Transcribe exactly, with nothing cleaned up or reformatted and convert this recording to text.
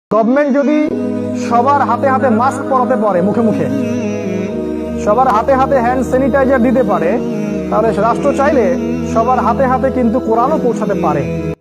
Government যদি সবার হাতে হাতে মাস্ক পরাতে পারে, মুখে মুখে সবার হাতে হাতে হ্যান্ড স্যানিটাইজার দিতে পারে, তাহলে রাষ্ট্র চাইলে সবার হাতে হাতে কিন্তু কোরআনও পৌঁছাতে পারে।